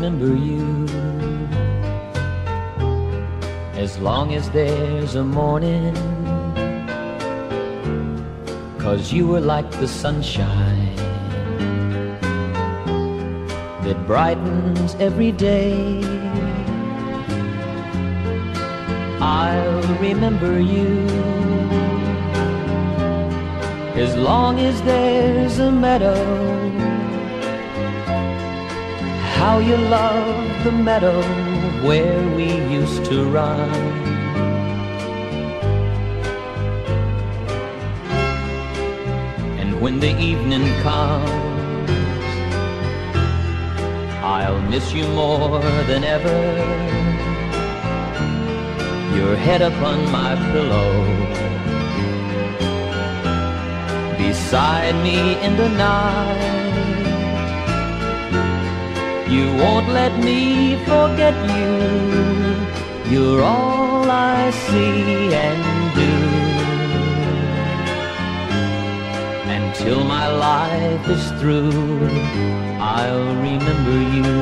remember you. As long as there's a morning, 'cause you were like the sunshine that brightens every day. I'll remember you as long as there's a meadow. How you love the meadow where we used to run. And when the evening comes, I'll miss you more than ever. Your head upon my pillow, beside me in the night. You won't let me forget you. You're all I see and do. Until my life is through, I'll remember you.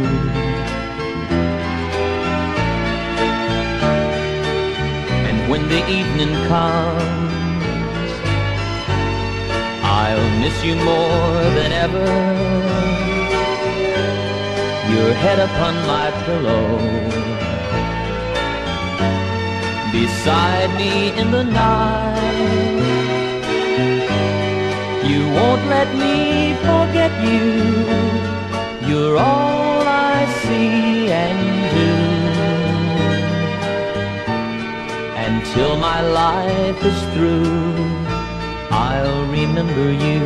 And when the evening comes, I'll miss you more than ever. Your head upon my pillow, beside me in the night. You won't let me forget you. You're all I see and do. Until my life is through, I'll remember you.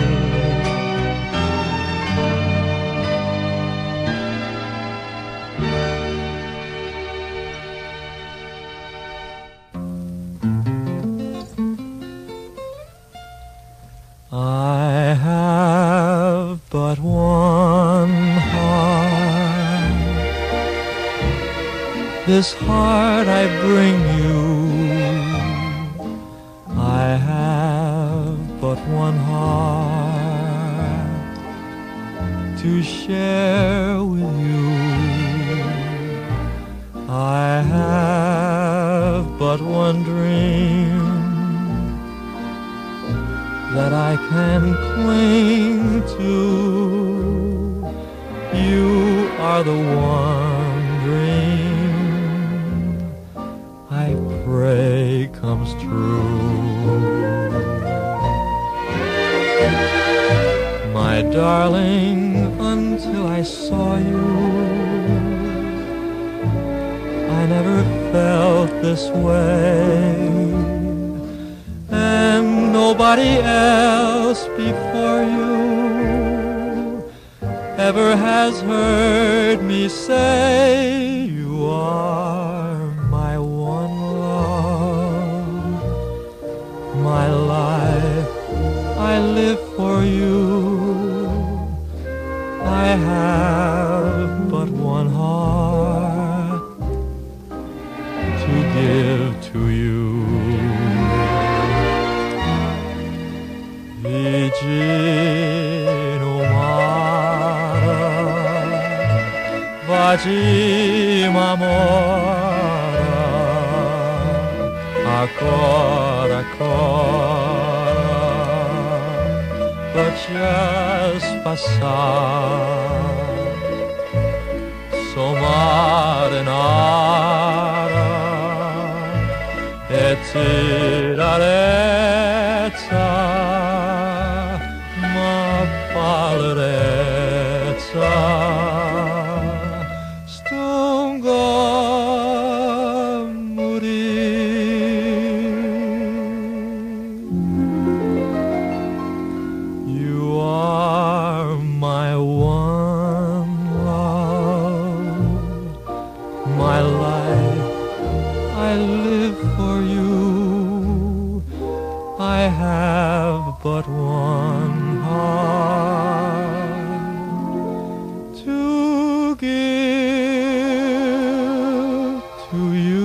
I have but one heart. This heart I bring you. I have but one heart to share with you. I have but one dream that I can cling to. You are the one dream I pray comes true. My darling, until I saw you, I never felt this way. And nobody else before you ever has heard me say, you are my one love, my life, I live for you. I have but one heart to give to you. Vicino mare, facciamo amore, ancora, ancora, faccias passare, somare nara, e tirarezza, palerezza, stungo a morire. You are my one love, my life, I live for you. I have but one heart to give to you.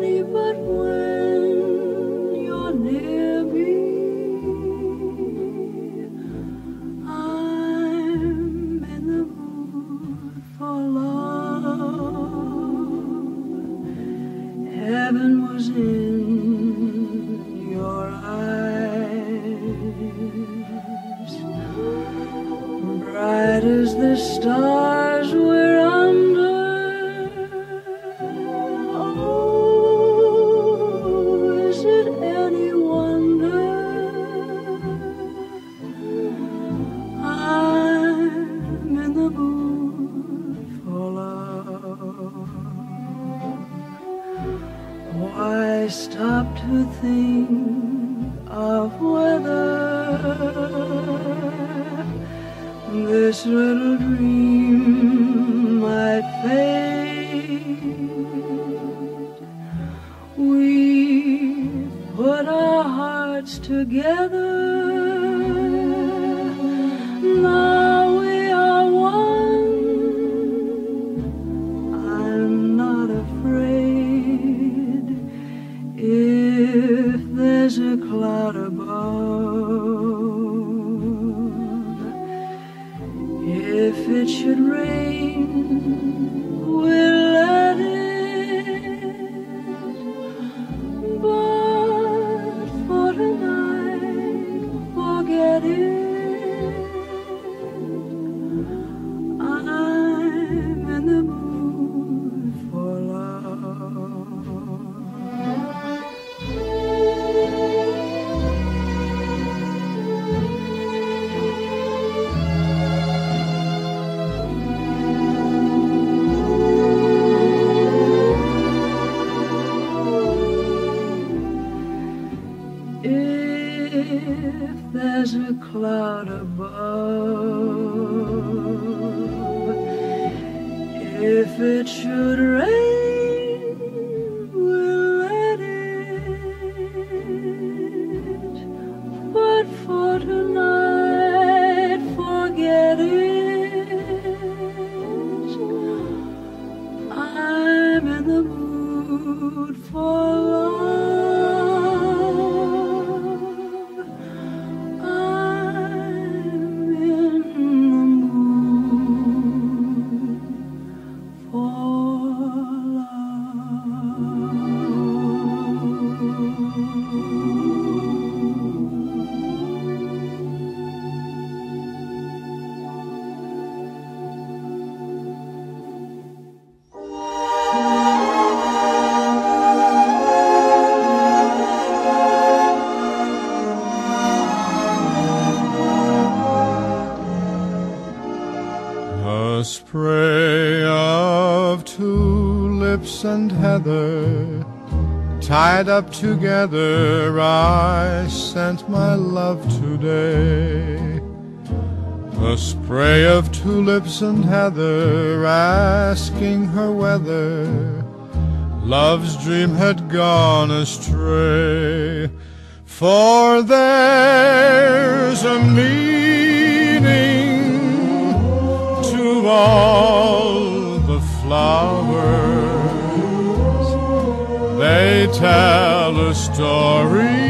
any, but when you're near me, I'm in the mood for love. Heaven was in your eyes, bright as the stars we're under. Oh, is it any wonder I'm in the mood for love? Why stop to think of whether this little dream might fade? We put our hearts together, now we are one. I'm not afraid if there's a cloud above. If it should rain, we'll let it. But for tonight, forget it. I'm in the mood for love. If there's a cloud above, if it should rain, we'll let it. But for tonight, forget it. I'm in the mood for love. A spray of tulips and heather, tied up together, I sent my love today. A spray of tulips and heather, asking her whether love's dream had gone astray. For there's a meaning to all the flowers. They tell a story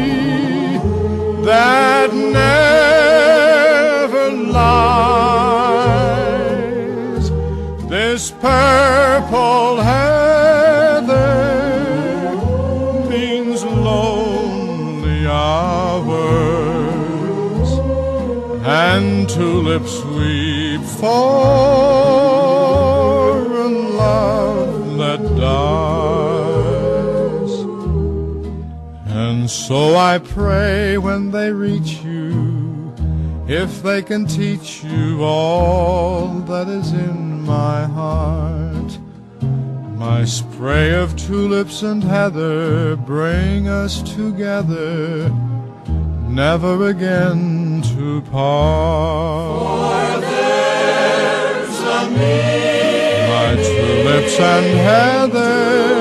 that never lies. This purple heather means lonely hours, and tulips weep for a love that dies. And so I pray when they reach you, if they can teach you all that is in my heart. My spray of tulips and heather, bring us together, never again to part. For there's a meaning, my tulips and heather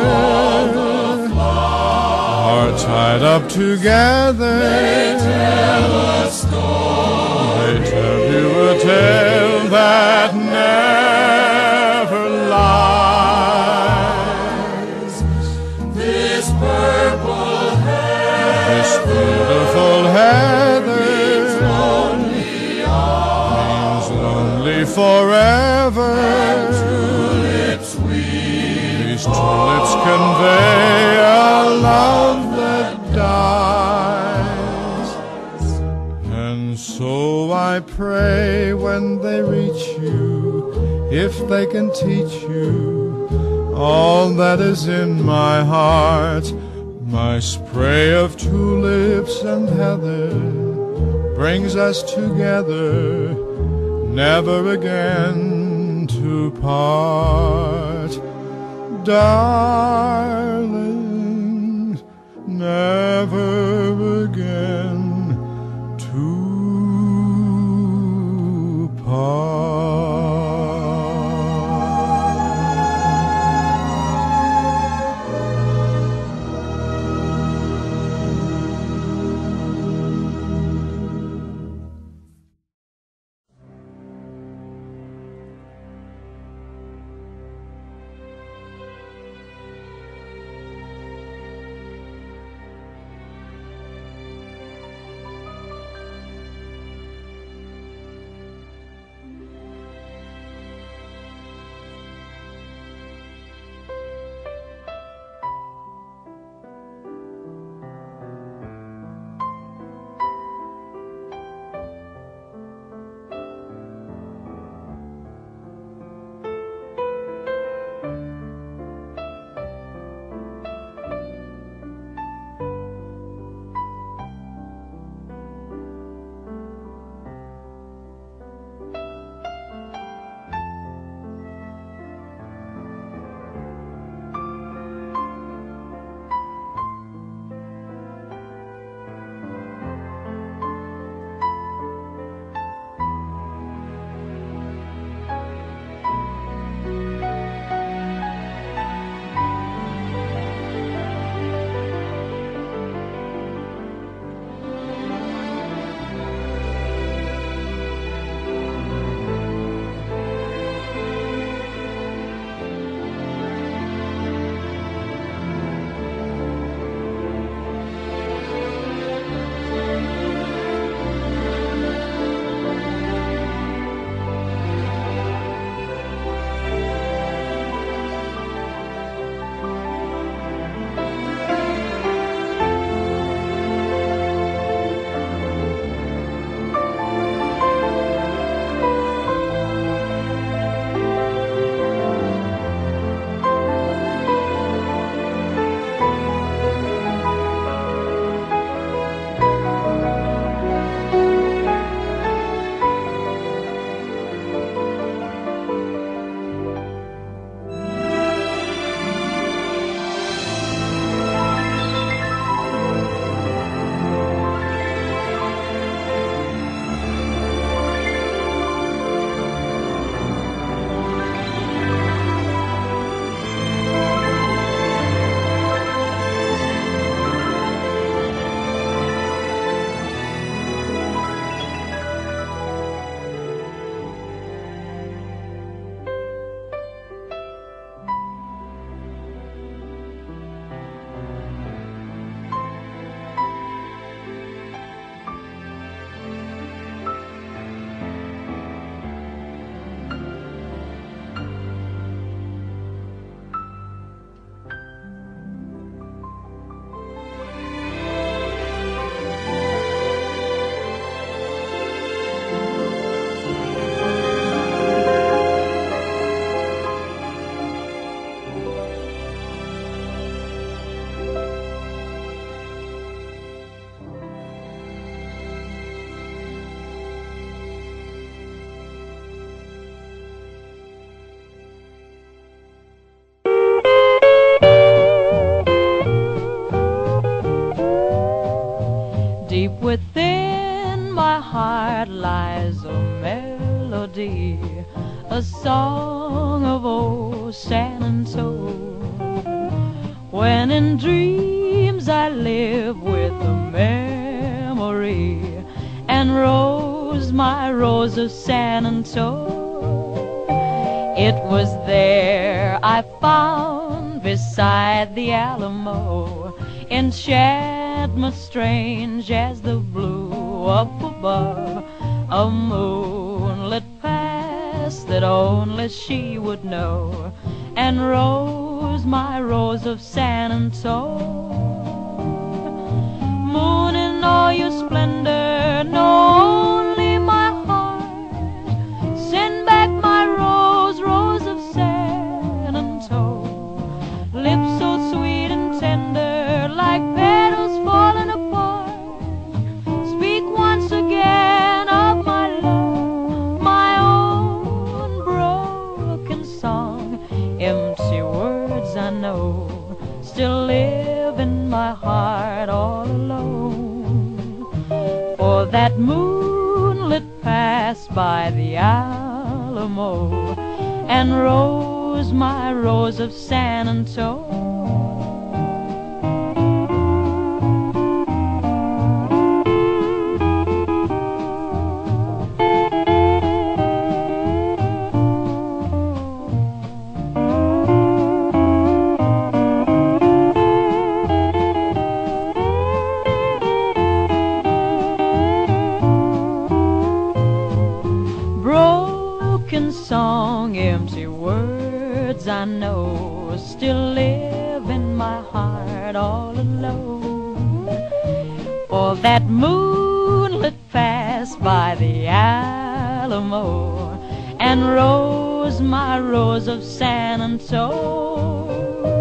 are tied up together. they tell a story. They tell you a tale that never lies. this purple heather, this beautiful heather means lonely forever. tulips we These tulips convey a love that dies. And so I pray when they reach you, if they can teach you all that is in my heart. My spray of tulips and heather brings us together, never again to part. Darling, never again to part. Deep within my heart lies a melody, a song of old San Antone. When in dreams I live with a memory, and Rose, my Rose of San Antone, it was there I found beside the Alamo, enchantment strange as the blue up above, a moonlit past that only she would know. And Rose, my Rose of San Antone, moon in all your splendor, know only my heart. Send back my Rose, Rose of San Antone. Lips so sweet and tender, like petals falling apart. Speak once again of my love, my own broken song. Empty words I know still live in my heart all alone. For that moonlit pass by the Alamo, and Rose, my Rose of San Antone. Broken song, empty words I know still live in my heart all alone. For that moonlit pass by the Alamo, and Rose, my Rose of San Antone.